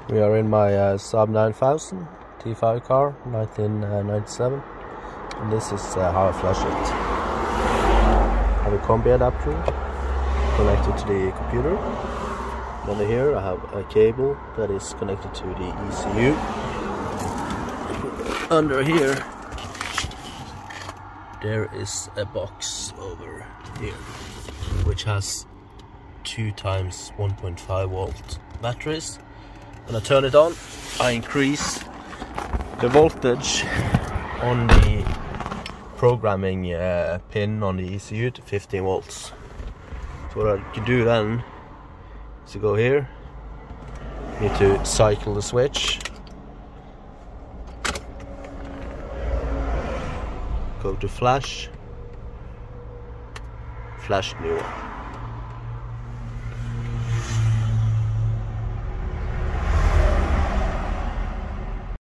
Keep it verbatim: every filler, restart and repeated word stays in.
We are in my uh, Saab nine thousand T five car, nineteen ninety-seven, and this is uh, how I flush it. I have a combi adapter connected to the computer. Under here I have a cable that is connected to the E C U. Under here there is a box over here which has two times one point five volt batteries. When I turn it on, I increase the voltage on the programming uh, pin on the E C U to fifteen volts. So what I can do then is to go here, need to cycle the switch, go to flash, flash new one.